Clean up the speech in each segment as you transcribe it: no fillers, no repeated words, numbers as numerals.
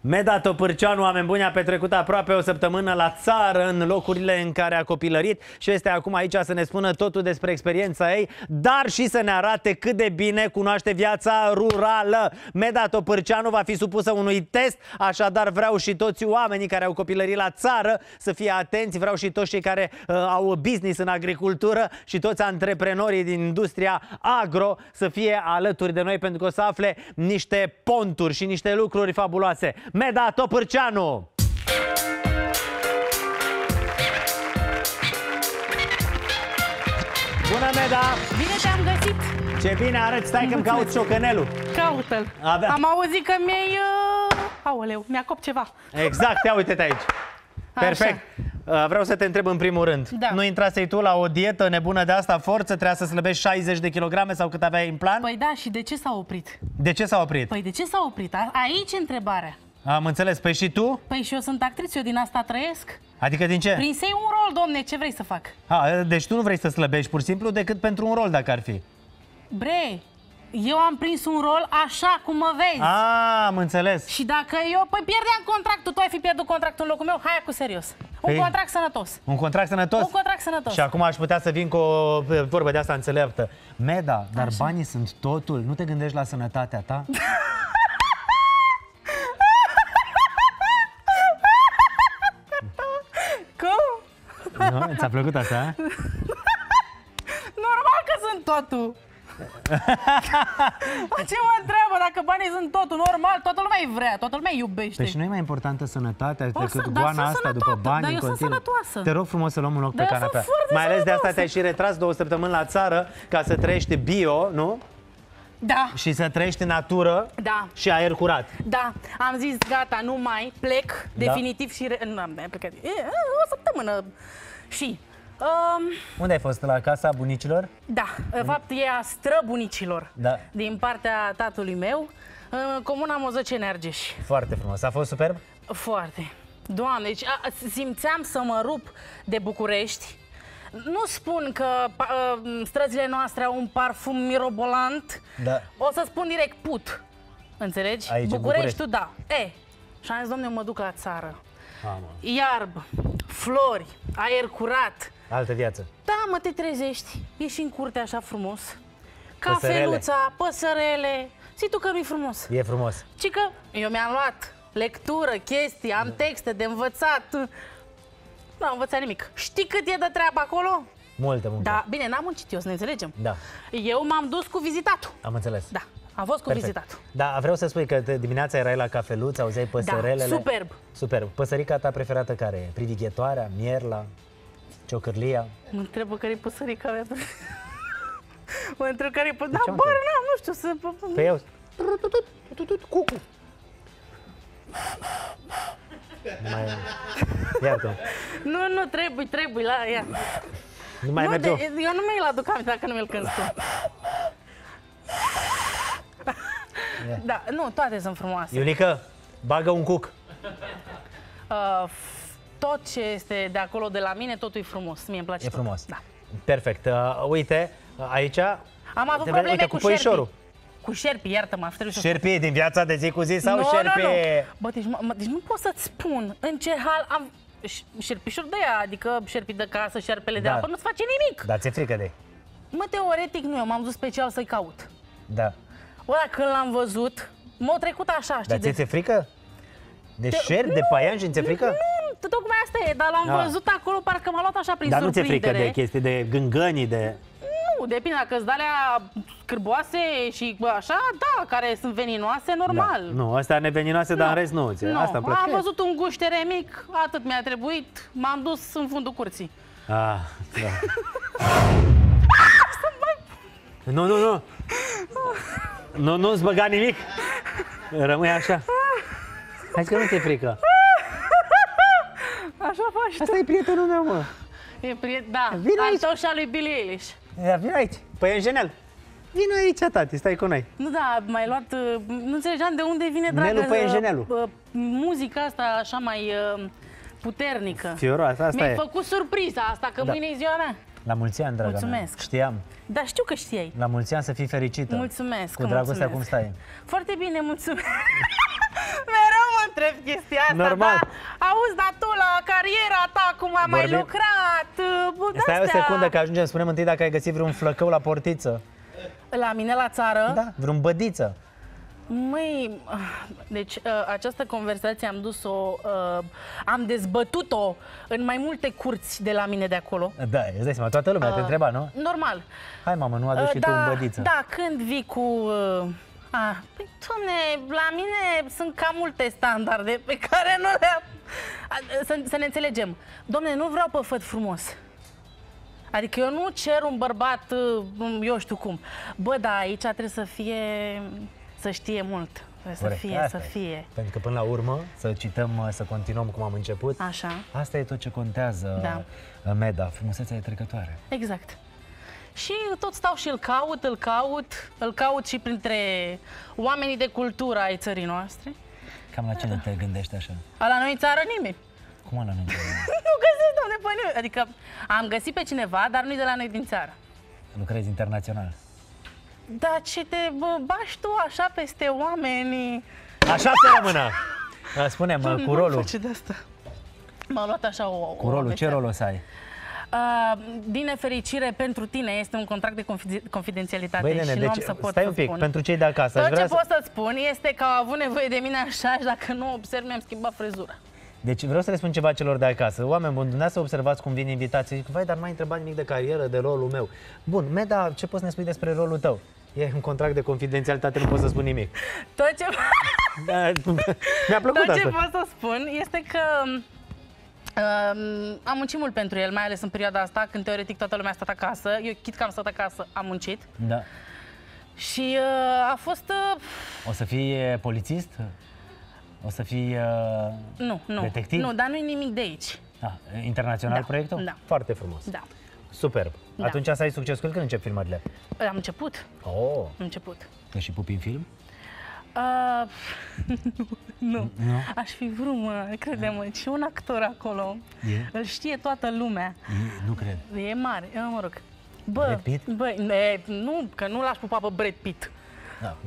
Meda Topârceanu, oameni buni, a petrecut aproape o săptămână la țară, în locurile în care a copilărit și este acum aici să ne spună totul despre experiența ei, dar și să ne arate cât de bine cunoaște viața rurală. Meda Topârceanu va fi supusă unui test, așadar vreau și toți oamenii care au copilărit la țară să fie atenți, vreau și toți cei care au business în agricultură și toți antreprenorii din industria agro să fie alături de noi pentru că o să afle niște ponturi și niște lucruri fabuloase. Meda Topârceanu! Bună, Meda! Bine te-am găsit! Ce bine arăți, stai că-mi caut șocanelul. Caută-l! Am auzit că mi-ai... Aoleu, mi-a copt ceva. Exact, ia uite-te aici. Perfect. Vreau să te întreb în primul rând. Da. Nu intrasei tu la o dietă nebună de asta, forță, trebuia să slăbești 60 de kilograme sau cât aveai în plan? Păi da, și de ce s-a oprit? De ce s-a oprit? Păi de ce s-a oprit? Aici e întrebarea. Am înțeles. Păi și tu? Păi și eu sunt actriță, eu din asta trăiesc. Adică din ce? Prinsei un rol, domne, ce vrei să fac? Deci tu nu vrei să slăbești pur și simplu decât pentru un rol, dacă ar fi. Bre, eu am prins un rol așa cum mă vezi. Am înțeles. Și dacă eu, păi pierdeam contractul, tu ai fi pierdut contractul în locul meu, hai cu serios. Un contract sănătos. Un contract sănătos? Un contract sănătos. Și acum aș putea să vin cu o vorbă de asta înțeleaptă. Meda, dar așa, banii sunt totul, nu te gândești la sănătatea ta? Cum? Ți-a plăcut asta? Normal că sunt totul. Ce mă întreabă dacă banii sunt totul? Normal, toată lumea îi vrea, toată lumea îi iubește. Păi și nu e mai importantă sănătatea decât da, goana asta după bani în continuu? Sănătoasă. Te rog frumos să luăm un loc pe canapea. Mai ales de asta te-ai și retras 2 săptămâni la țară ca să trăiești bio, nu? Da. Și să trăiești în natură, da, și aer curat. Da, am zis gata, nu mai plec, definitiv și... Nu am plecat. O săptămână. Și... Unde ai fost? La casa bunicilor? Da, de fapt e a străbunicilor, da, din partea tatălui meu, în comuna Mozăceni-Argeș. Foarte frumos. A fost superb? Foarte. Doamne, deci simțeam să mă rup de București. Nu spun că străzile noastre au un parfum mirobolant, da, o să spun direct put. Înțelegi? Aici, Bucureștiul, da. Și am zis, domne, mă duc la țară. Iarbă, flori, aer curat. Altă viață. Da, mă, te trezești, ieși în curte așa frumos. Cafeluța, păsărele. Zi tu că nu-i frumos. E frumos. Ci că eu mi-am luat lectură, chestii, am texte de învățat. Nu am învățat nimic. Știi cât e de treabă acolo? Multă muncă. Da, bine, n-am muncit eu, să ne înțelegem. Da. Eu m-am dus cu vizitatul. Am înțeles. Da, am fost cu vizitatul. Da, vreau să spui că dimineața erai la cafeluță, auzeai păsărelele. Da, superb. Superb. Păsărica ta preferată care e? Privighetoarea, mierla, ciocârlia? Mă întrebă care e păsărica mea preferată. Mă întreb care e păsărica. Da, bă, nu știu să... Păi eu... Cucu. Iartă-mă. Nu, trebuie, la ea. Nu mai merge. Eu nu mi-l aduc aminte dacă nu mi-l cânti tu. Da, nu, toate sunt frumoase. Iulică, bagă un cuc. Tot ce este de acolo de la mine, totul e frumos. Mie îmi place. E frumos. Da. Perfect. Uite, aici... Am avut probleme cu șerpii. Cu șerpii, iartă-mă. Șerpii din viața de zi cu zi sau șerpii? Nu. Bă, deci nu pot să-ți spun în ce hal am... Șerpișori de ea, adică șerpii de casă, șerpele de apă, nu-ți face nimic. Da, ți-e frică de ei. Mă, teoretic nu, eu m-am dus special să-i caut. Da. Ăla când l-am văzut, m-a trecut așa, știi? Dar ți-e frică? De șerpi, de paianjen, ți-e frică? Nu, tocmai asta e, dar l-am văzut acolo, parcă m-a luat așa prin surprindere. Dar nu ți-e frică de chestii, de gângănii, de... Nu, depinde, dacă îți alea cârboase și așa, da, care sunt veninoase, normal. Da. Nu, astea neveninoase, dar în rest nu. Asta îmi place. Am văzut un guștere mic, atât mi-a trebuit, m-am dus în fundul curții. Da. Nu. Nu-ți băga nimic. Rămâi așa. Hai că nu ți-e frică. Așa faci. Asta e prietenul meu, mă. E prieten, da. Vino aici. Al tău și al lui Billie Eilish. Ia, vino aici. Păi, în general. Vino aici, tati, stai cu noi. Nu, da, m-ai luat... Nu înțelegeam de unde vine, dragă, Nelu Păienjenelu. Muzica asta așa mai puternică. Fioroasă, asta Mi-ai făcut surpriza asta, că mâine e ziua mea. La mulți ani, draga Mulțumesc. mea. Știam. Da, știu că știai. La mulți ani să fii fericită. Mulțumesc. Cu dragostea cum stai? Foarte bine, mulțumesc. Mereu mă întreb chestia asta, Normal. da? Auzi, dar tu la cariera ta, cum am mai lucrat, Stai o secundă că ajungem, spune-mi întâi dacă ai găsit vreun flăcău la portiță. La mine la țară? Da, vreun bădiță. Măi, deci această conversație am dezbătut-o în mai multe curți de la mine de acolo. Da, îți dai seama, toată lumea te întreba, nu? Normal. Hai, mamă, nu aduci și tu un bădiță. Da, când vii cu... Păi, Doamne, la mine sunt cam multe standarde pe care nu le... Să ne înțelegem. Doamne, nu vreau pe făt frumos. Adică eu nu cer un bărbat, eu știu cum. Bă, da, aici trebuie să fie... Să știe mult. Să fie. Pentru că până la urmă, să cităm, să continuăm cum am început. Așa. Asta e tot ce contează, da. Meda, frumusețea e trecătoare. Exact. Și tot stau și îl caut și printre oamenii de cultură ai țării noastre. Cam la cine te gândești așa? La noi în țară nimeni. Cum la noi în țară? Nu găsesc, doamne, pe nimeni. Adică am găsit pe cineva, dar nu-i de la noi din țară. Lucrezi internațional. Da, ce te bași tu așa peste oameni. Așa să rămână. Spune-mă, cu rolul. M-a luat așa o... Cu rolul, ce rol o să ai? Din nefericire pentru tine este un contract de confidențialitate. Băi, nene, și deci, nu am să pot stai un pic, spun. pentru cei de acasă. Tot ce pot să-ți spun este că au avut nevoie de mine așa și dacă nu observ, mi-am schimbat frezura. Deci vreau să le spun ceva celor de acasă. Oameni buni, dumneavoastră observați cum vin invitații. Zic, vai, dar nu m-ai întrebat nimic de carieră, de rolul meu. Bun, Meda, ce poți să ne spui despre rolul tău? E un contract de confidențialitate, nu pot să spun nimic. Tot ce... Mi-a plăcut asta. Tot ce pot să spun este că am muncit mult pentru el, mai ales în perioada asta, când teoretic toată lumea a stat acasă. Eu, chit că am stat acasă, am muncit. Da. Și a fost... O să fii polițist? O să fii detectiv? Nu, dar nu-i nimic de aici. Internațional proiectul? Da. Foarte frumos. Da. Superb. Da. Atunci să ai succes cu el, când încep filmările? Am început. Oh. Am început. Că și pupi în film? Nu. Aș fi vrut, mă, crede-mă, și un actor acolo. Îl știe toată lumea. Nu cred. E mare, mă rog. Brad Pitt? Nu, că nu l-aș pupa pe Brad Pitt. Da.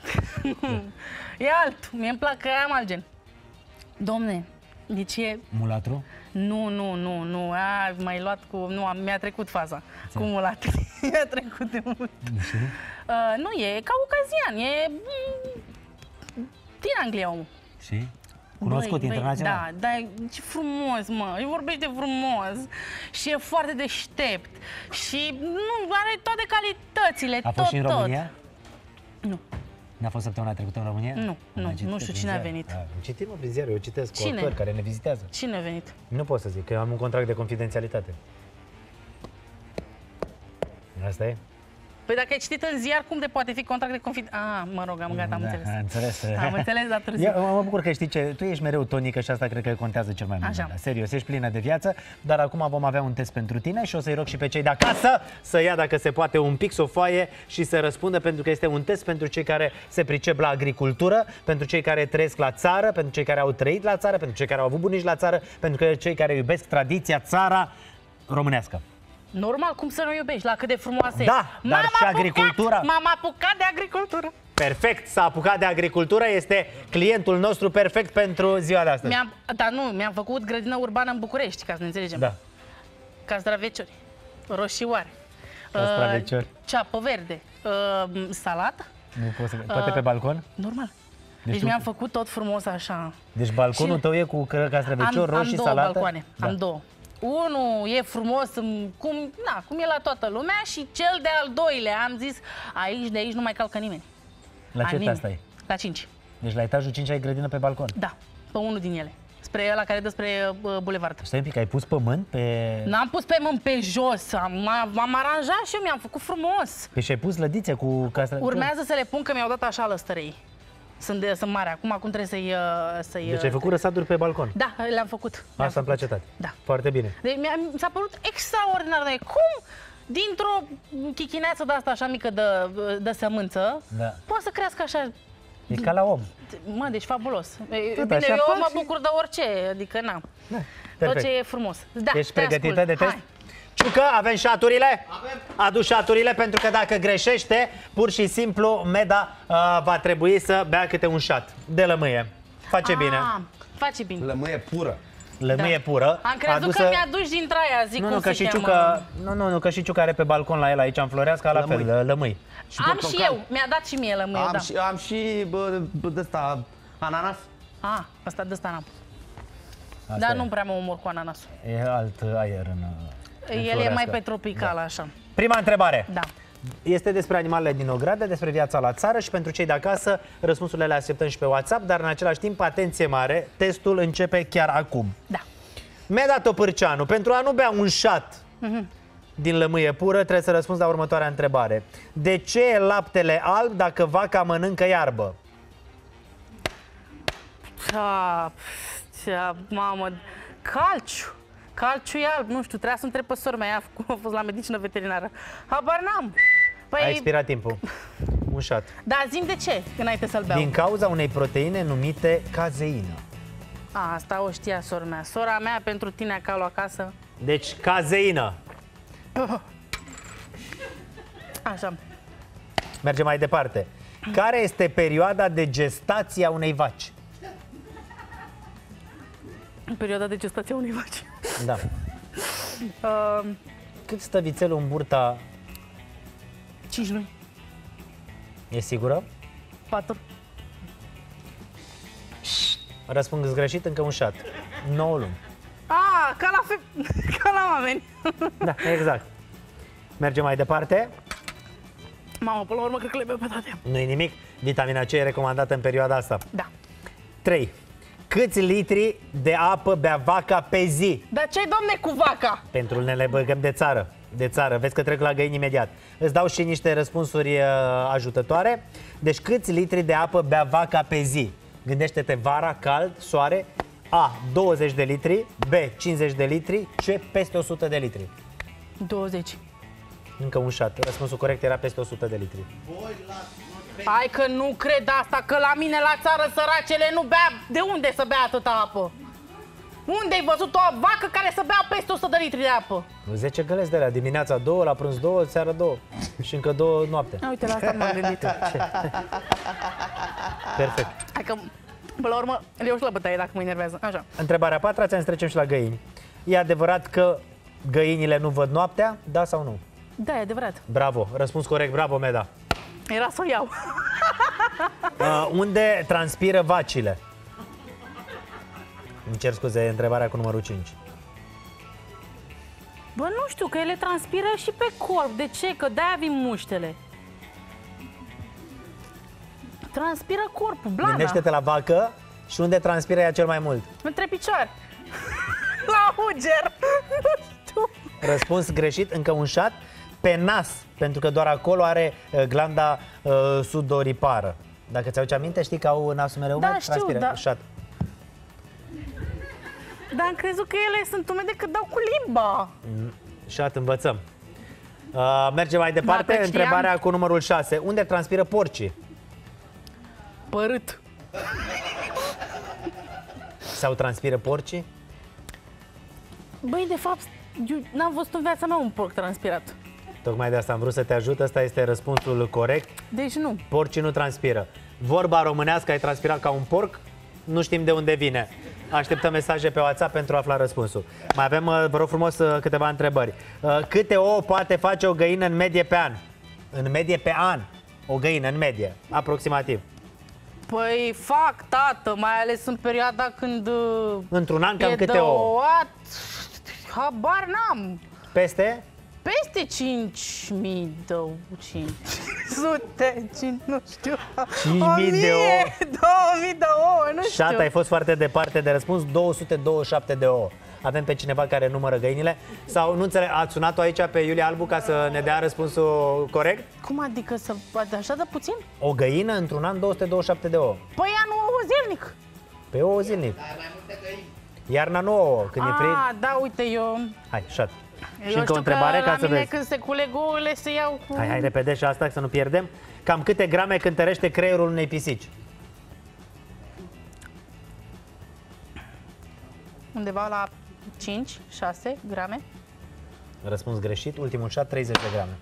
E alt, mie-mi plac că am alt gen. Domne, deci e... Mulatru? Nu, m-ai luat cu... Nu, mi-a trecut faza cu mulatru. Mi-a trecut de mult. Nu, e caucazian, e... din Anglia omul. Și? Cunoscut internațional? Da, ce frumos, mă, îi vorbește frumos și e foarte deștept și nu are toate calitățile, A fost și în România? Nu. N-a fost săptămâna trecută în România? Nu știu cine a venit. Citim prin ziare, eu citesc cu autori care ne vizitează. Cine a venit? Nu pot să zic, că am un contract de confidențialitate. Asta e? Păi dacă ai citit în ziar, cum de poate fi contract de confidențialitate? Mă rog, am înțeles. Am înțeles, dar târziu. Mă bucur că știi ce, tu ești mereu tonică și asta cred că contează cel mai mult. Serios, ești plină de viață, dar acum vom avea un test pentru tine și o să-i rog și pe cei de acasă să ia, dacă se poate, un pix o foaie și să răspundă, pentru că este un test pentru cei care se pricep la agricultură, pentru cei care trăiesc la țară, pentru cei care au trăit la țară, pentru cei care au avut bunici la țară, pentru cei care iubesc tradiția, țara românească. Normal, cum să nu iubești? La cât de frumoasă e. Da, dar și agricultura. M-am apucat de agricultură. Perfect, s-a apucat de agricultură, este clientul nostru perfect pentru ziua de astăzi. Mi-am făcut grădină urbană în București, ca să ne înțelegem. Da. Castraveciori, roșioare, ceapă verde, salată. Nu pot să... Poate pe balcon? Normal. Deci mi-am făcut tot frumos așa. Deci balconul tău e cu castraveciori, roșii, salată? Am două balcoane, am două. Unul e frumos, cum e la toată lumea, și cel de-al doilea am zis, de aici nu mai calcă nimeni. La ce etaj stai? La 5. Deci la etajul 5 ai grădină pe balcon? Da, pe unul din ele. Spre ăla care dă spre bulevard. Stai un pic, ai pus pământ pe... N-am pus pământ pe jos, m-am aranjat și eu, mi-am făcut frumos. Păi și-ai pus lădițe cu castraveciori? Urmează să le pun, că mi-au dat așa lăstărei. Sunt mari, acum trebuie să-i... Deci ai făcut răsaduri pe balcon? Da, le-am făcut. Asta îmi place tare. Da. Foarte bine. Deci mi s-a părut extraordinar. Cum dintr-o chichineață de asta așa mică de sămânță, poate să crească așa... E ca la om. Mă, deci fabulos. Bine, eu mă bucur de orice, adică tot ce e frumos. Da, ești pregătită de test? Ciucă, avem șaturile? Avem. Adu șaturile, pentru că dacă greșește, pur și simplu, Meda va trebui să bea câte un șat de lămâie. Face bine. face bine. Lămâie pură. Lămâie pură. Am crezut că mi-aduci dintre aia, zic cum că se și cheamă. Ciucă, nu, că și Ciucă are pe balcon la el aici în Floreasca, la fel, lămâi. Am și eu, mi-a dat și mie lămâie, da. Am și de-ăsta, ananas. Asta de ăsta n-am. Asta Dar e. nu prea mă omor cu ananasul. E alt aer în El e Floreasca. mai pe tropical, așa. Prima întrebare. Da. Este despre animalele din ogradă, despre viața la țară și pentru cei de acasă răspunsurile le așteptăm și pe WhatsApp, dar în același timp, atenție mare, testul începe chiar acum. Da. Mi-a dat-o Pârceanu. Pentru a nu bea un șat din lămâie pură, trebuie să răspunzi la următoarea întrebare. De ce e laptele alb dacă vaca mănâncă iarbă? Mamă, calciu. Calciu e alb, nu știu, trebuia să întreb pe sora mea, ea cum a fost la medicină veterinară. Habar n-am. A expirat timpul. Un șat. Da, zi-mi de ce, înainte să-l beau. Din cauza unei proteine numite cazeină. Asta o știa sora mea. Sora mea pentru tine acolo acasă. Deci, cazeină. Așa. Mergem mai departe. Care este perioada de gestație a unei vaci? Perioada de gestație a unei vaci. Da. Cât stă vițelul în burta? 5 luni. E sigură? 4. Răspuns greșit, încă un șat. 9 luni. Ca la oameni. Da, exact. Mergem mai departe. Mamă, până la urmă, cred că le beau pe toate. Nu-i nimic. Vitamina C e recomandată în perioada asta. Da. 3. Câți litri de apă bea vaca pe zi? Dar ce-i, domne, cu vaca? Pentru ne le băgăm de țară. De țară. Vezi că trec la găini imediat. Îți dau și niște răspunsuri ajutătoare. Deci câți litri de apă bea vaca pe zi? Gândește-te vara, cald, soare. A. 20 de litri. B. 50 de litri. C. Peste 100 de litri. 20. Încă un șat. Răspunsul corect era peste 100 de litri. Hai că nu cred asta, că la mine la țară săracele nu bea. De unde să bea atâta apă? Unde ai văzut o vacă care să bea peste 100 de litri de apă? 10 găleți de alea. Dimineața 2, la prânz 2, seara 2. Și încă 2 noapte. Uite, la asta m-am gândit. Perfect. Hai că, până la urmă, le iau și la bătaie dacă mă enervează. Așa. Întrebarea 4, ți-am să trecem și la găini. E adevărat că găinile nu văd noaptea? Da sau nu? Da, e adevărat. Bravo. Răspuns corect. Bravo, Meda. Era să o iau. Unde transpiră vacile? Îmi cer scuze, întrebarea cu numărul 5. Bă, nu știu, că ele transpiră și pe corp. De ce? Că de-aia vin muștele. Transpiră corpul, blana. Gândește-te la vacă și unde transpiră ea cel mai mult? Între picioare. La uger. Nu știu. Răspuns greșit, încă un șat. Pe nas, pentru că doar acolo are glanda sudoripară. Dacă ți-aduce aminte, știi că au nasul mereu Da, umed? știu, Transpiră. da. Șat. Dar am crezut că ele sunt umede că dau cu limba. Șat, învățăm. Mergem mai departe. Dacă știam. Întrebarea cu numărul 6. Unde transpiră porcii? Părât. Sau transpiră porcii? Băi, de fapt, eu n-am văzut în viața mea un porc transpirat. Tocmai de asta am vrut să te ajut. Ăsta este răspunsul corect. Deci nu. Porcii nu transpiră. Vorba românească, ai transpirat ca un porc? Nu știm de unde vine. Așteptăm mesaje pe WhatsApp pentru a afla răspunsul. Mai avem, vă rog frumos, câteva întrebări. Câte ouă poate face o găină în medie pe an? În medie pe an. O găină în medie, aproximativ. Păi fac, tată, mai ales în perioada când Într-un an cam e câte ouă? douat. Habar n-am. Peste? Peste 5.000 de 500, nu știu. 5.000 de ouă. 2.000 de ouă, nu știu. Șat, ai fost foarte departe de răspuns. 227 de ouă. Avem pe cineva care numără găinile? Sau nu înțeleg, ați sunat-o aici pe Iulia Albu ca să ne dea răspunsul corect? Cum adică să așa de puțin? O găină într-un an 227 de ouă. Păi ea nu ouă zilnic. Pe ouă zilnic. Iarna nu ouă, când e prin... Da, uite, eu... Hai, șat. Eu Și încă o știu întrebare că ca la să mine vezi. când se culeg ouăle se iau cu... Hai repede și asta să nu pierdem. Cam câte grame cântărește creierul unei pisici? Undeva la 5-6 grame. Răspuns greșit, ultimul șat, 30 de grame.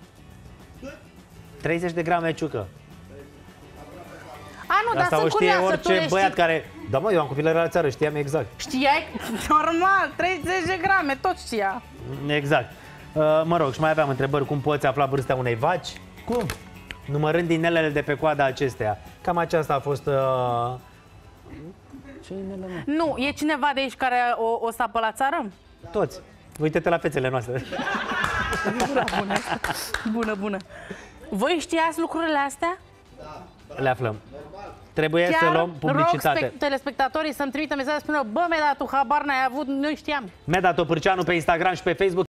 30 de grame, Ciucă. Nu, dar Asta o sunt știe curioasă, orice băiat care Da, mă, eu am copilărit la țară, știam exact. Știai? Normal, 30 de grame, tot știa. Exact. Mă rog, și mai aveam întrebări. Cum poți afla vârsta unei vaci? Cum? Numărând inelele de pe coada acesteia. Cam aceasta a fost... Ce inele, mă? Nu, e cineva de aici care o sapă la țară? Toți. Uite-te la fețele noastre. Bună. Voi știați lucrurile astea? Le aflăm. Trebuie să luăm publicitate. Rog telespectatorii să-mi trimită mesaje, spună, bă, Meda, tu habar n-ai avut, noi știam. Meda Topârceanu pe Instagram și pe Facebook.